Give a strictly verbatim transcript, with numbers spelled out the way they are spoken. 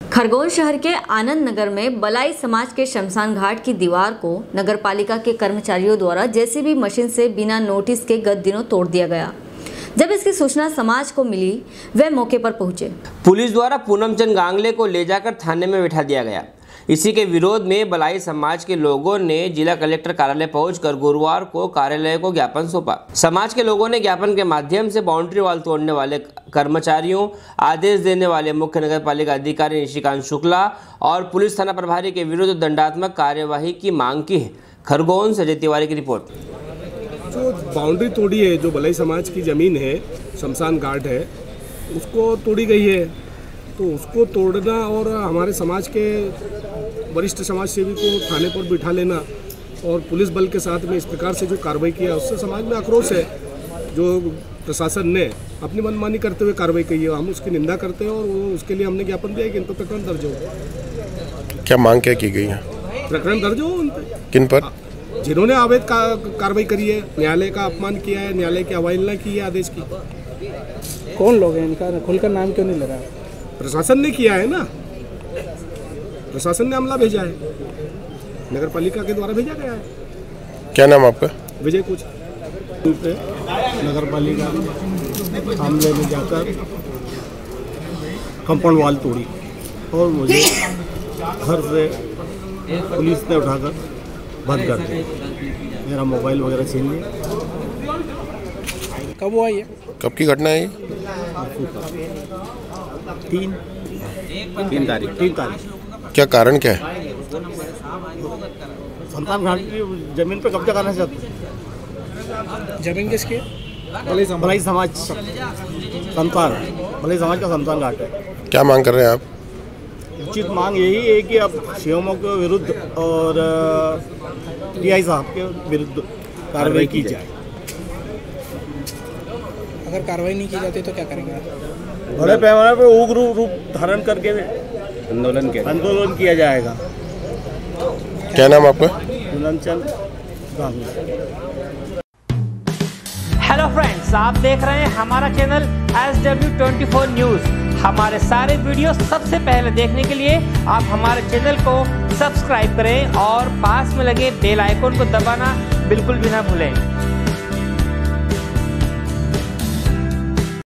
खरगोन शहर के आनंद नगर में बलाई समाज के शमशान घाट की दीवार को नगर पालिका के कर्मचारियों द्वारा जेसीबी मशीन से बिना नोटिस के गत दिनों तोड़ दिया गया। जब इसकी सूचना समाज को मिली, वे मौके पर पहुंचे। पुलिस द्वारा पूनमचंद गांगले को ले जाकर थाने में बिठा दिया गया। इसी के विरोध में बलाई समाज के लोगों ने जिला कलेक्टर कार्यालय पहुंचकर गुरुवार को कार्यालय को ज्ञापन सौंपा। समाज के लोगों ने ज्ञापन के माध्यम से बाउंड्री वॉल तोड़ने वाले कर्मचारियों, आदेश देने वाले मुख्य नगर पालिका अधिकारी निशिकांत शुक्ला और पुलिस थाना प्रभारी के विरुद्ध दंडात्मक कार्यवाही की मांग की है। खरगोन से अजय तिवारी की रिपोर्ट। जो बाउंड्री तोड़ी है, जो बलाई समाज की ज़मीन है, शमशान घाट है, उसको तोड़ी गई है, तो उसको तोड़ना और हमारे समाज के वरिष्ठ समाज सेवी को थाने पर बिठा लेना और पुलिस बल के साथ में इस प्रकार से जो कार्रवाई किया, उससे समाज में आक्रोश है। जो प्रशासन ने अपनी मनमानी करते हुए कार्रवाई की है, हम उसकी निंदा करते हैं और वो उसके लिए हमने ज्ञापन दिया है कि इन पर प्रकरण दर्ज हो। क्या मांग क्या की गई है? प्रकरण दर्ज हो उन पर। किन पर? जिन्होंने अवैध का कार्रवाई करी है, न्यायालय का अपमान किया है, न्यायालय की अवहेलना की है आदेश की। कौन लोग हैं? इनका खुलकर नाम क्यों नहीं ले रहा? प्रशासन ने किया है ना, प्रशासन ने हमला भेजा है, नगर पालिका के द्वारा भेजा गया है। क्या नाम आपका? विजय कुछ नगर पालिका हमले में जाकर कंपाउंड वॉल तोड़ी और मुझे घर से पुलिस ने उठाकर बंद कर दिया, मेरा मोबाइल वगैरह छीन लिया। कब हुआ ये? कब की घटना है ये? तीन तीन तारीख तीन तारीख क्या कारण क्या है? शमशान घाट की जमीन पर कब्जा करना चाहते हैं। जमीन किसकी? बलाई समाज शमशान बलाई समाज का शमशान घाट है। क्या मांग कर रहे हैं आप? उचित मांग यही है कि अब सीएमओ के विरुद्ध और टीआई साहब के विरुद्ध कार्रवाई की जाए। अगर कार्रवाई नहीं की जाती तो क्या करेंगे? बड़े पैमाने पर उग्र रूप धारण करके आंदोलन के आंदोलन किया जाएगा। क्या नाम आपका? पूनमचंद गांगले। हेलो फ्रेंड्स, आप देख रहे हैं हमारा channel S W twenty four news. हमारे सारे वीडियो सबसे पहले देखने के लिए आप हमारे चैनल को सब्सक्राइब करें और पास में लगे बेल आइकन को दबाना बिल्कुल भी ना भूलें।